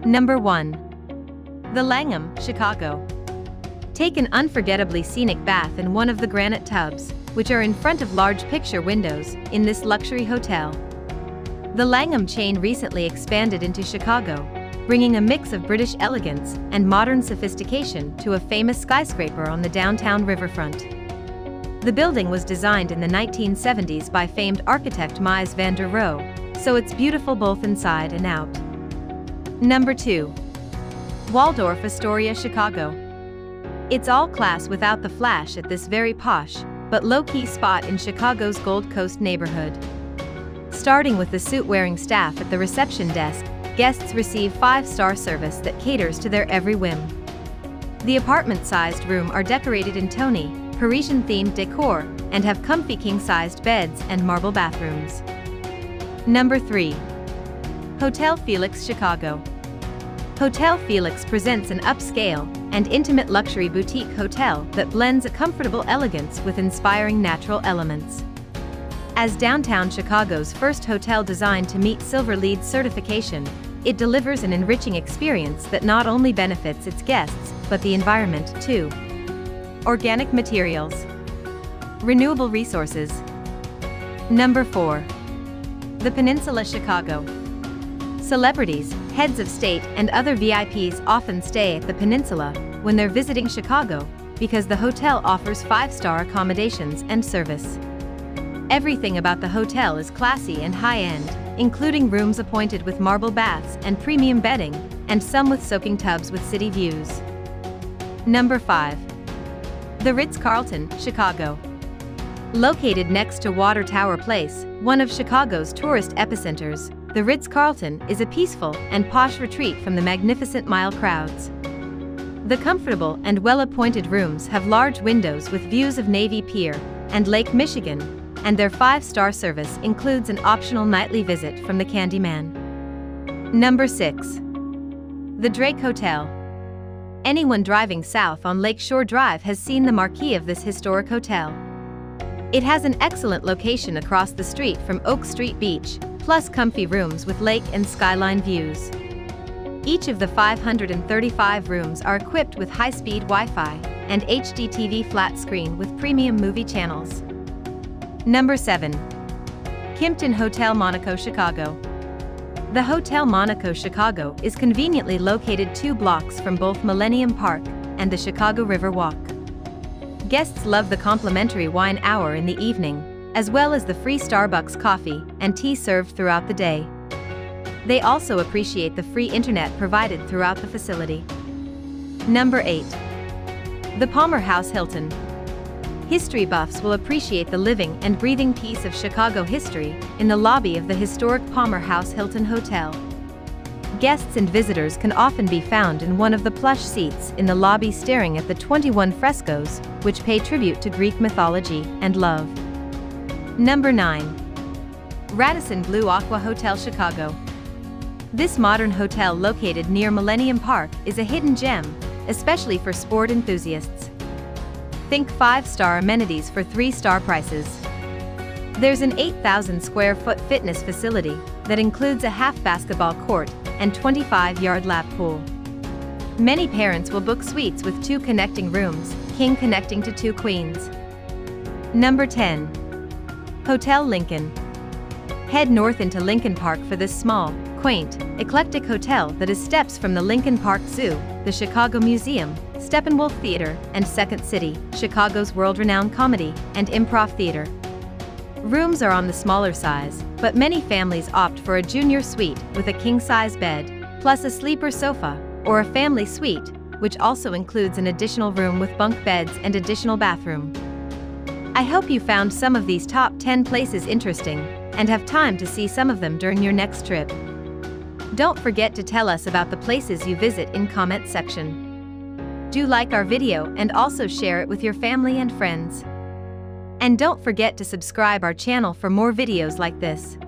Number 1. The Langham, Chicago. Take an unforgettably scenic bath in one of the granite tubs, which are in front of large picture windows, in this luxury hotel. The Langham chain recently expanded into Chicago, bringing a mix of British elegance and modern sophistication to a famous skyscraper on the downtown riverfront. The building was designed in the 1970s by famed architect Mies van der Rohe, so it's beautiful both inside and out. Number 2. Waldorf Astoria, Chicago. It's all class without the flash at this very posh, but low-key spot in Chicago's Gold Coast neighborhood. Starting with the suit-wearing staff at the reception desk, guests receive 5-star service that caters to their every whim. The apartment-sized rooms are decorated in Tony, Parisian-themed decor, and have comfy king-sized beds and marble bathrooms. Number 3. Hotel Felix, Chicago. Hotel Felix presents an upscale and intimate luxury boutique hotel that blends a comfortable elegance with inspiring natural elements. As downtown Chicago's first hotel designed to meet Silver LEED certification, it delivers an enriching experience that not only benefits its guests, but the environment too. Organic materials. Renewable resources. Number 4. The Peninsula, Chicago. Celebrities, heads of state, and other VIPs often stay at the Peninsula when they're visiting Chicago because the hotel offers 5-star accommodations and service. Everything about the hotel is classy and high-end, including rooms appointed with marble baths and premium bedding, and some with soaking tubs with city views. Number 5. The Ritz-Carlton, Chicago. Located next to Water Tower Place, one of Chicago's tourist epicenters, the Ritz-Carlton is a peaceful and posh retreat from the magnificent mile crowds. The comfortable and well-appointed rooms have large windows with views of Navy Pier and Lake Michigan, and their 5-star service includes an optional nightly visit from the Candyman. Number 6. The Drake Hotel. Anyone driving south on Lakeshore Drive has seen the marquee of this historic hotel. It has an excellent location across the street from Oak Street Beach, plus comfy rooms with lake and skyline views. Each of the 535 rooms are equipped with high-speed Wi-Fi and HD TV flat screen with premium movie channels. Number 7. Kimpton Hotel Monaco, Chicago. The Hotel Monaco Chicago is conveniently located 2 blocks from both Millennium Park and the Chicago River Walk. Guests love the complimentary wine hour in the evening, as well as the free Starbucks coffee and tea served throughout the day. They also appreciate the free internet provided throughout the facility. Number 8. The Palmer House Hilton. History buffs will appreciate the living and breathing piece of Chicago history in the lobby of the historic Palmer House Hilton Hotel. Guests and visitors can often be found in one of the plush seats in the lobby staring at the 21 frescoes, which pay tribute to Greek mythology and love. Number 9. Radisson Blue Aqua Hotel, Chicago. This modern hotel located near Millennium Park is a hidden gem, especially for sport enthusiasts. Think 5-star amenities for 3-star prices. There's an 8,000 square foot fitness facility that includes a half basketball court and 25-yard lap pool. Many parents will book suites with 2 connecting rooms, king connecting to 2 queens. Number 10. Hotel Lincoln. Head north into Lincoln Park for this small, quaint, eclectic hotel that is steps from the Lincoln Park Zoo, the Chicago Museum, Steppenwolf Theater, and Second City, Chicago's world-renowned comedy and improv theater. Rooms are on the smaller size, but many families opt for a junior suite with a king-size bed, plus a sleeper sofa, or a family suite, which also includes an additional room with bunk beds and additional bathroom. I hope you found some of these top 10 places interesting and have time to see some of them during your next trip. Don't forget to tell us about the places you visit in comment section. Do like our video and also share it with your family and friends. And don't forget to subscribe our channel for more videos like this.